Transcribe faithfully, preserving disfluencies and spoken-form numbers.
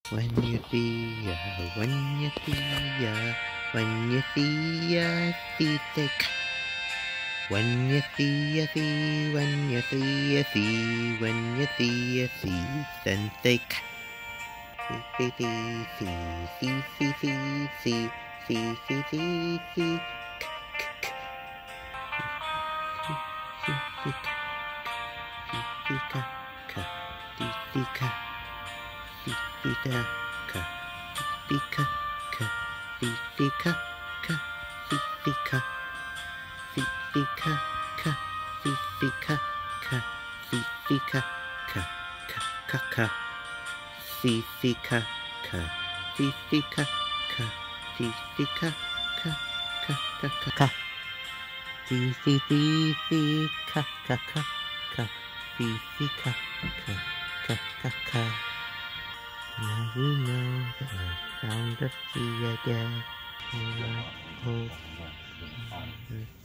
When you see ya, when you see ya, when you see ya, see say ka. When you see ya, see, when you see ya, see, when you see ya, see, then say ka. See, see, see, see, see, see, see, see, see, see, see, ka, ka, ka. See, see, ka. See, ka, ka. See, see, ka. Sisika ka, sisika ka, sisika ka, sisika, sisika ka, sisika ka, sisika ka, ka ka ka, sisika ka, sisika ka, sisika ka, ka ka ka ka, sisi sisi ka ka ka ka, sisika ka, ka ka ka. Now we know the sound of the again. Oh, oh, oh.